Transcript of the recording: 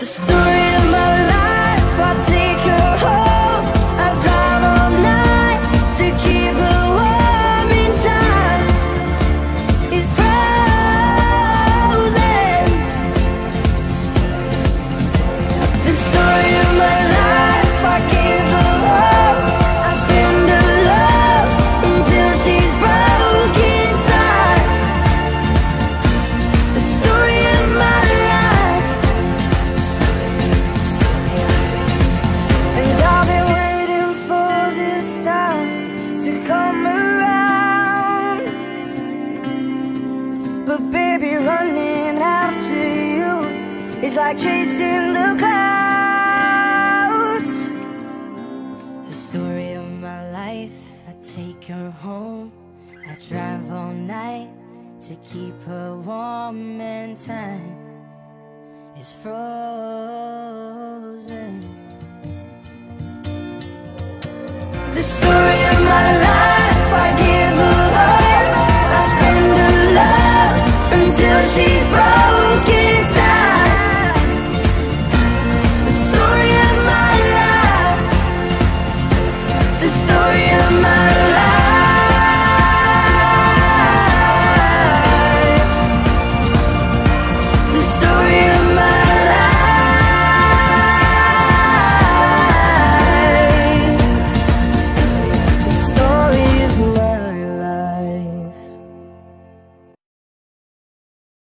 The story of my life, I take her home. I drive all night to keep her warm in time. It's frozen. The story of my life, I gave her hope. I spend her love until she's broke inside. The story of my life. And I've been waiting for this time to come around. But baby, running after you is like chasing the clouds. The story of my life, I take her home. I drive all night to keep her warm, and time is frozen. The story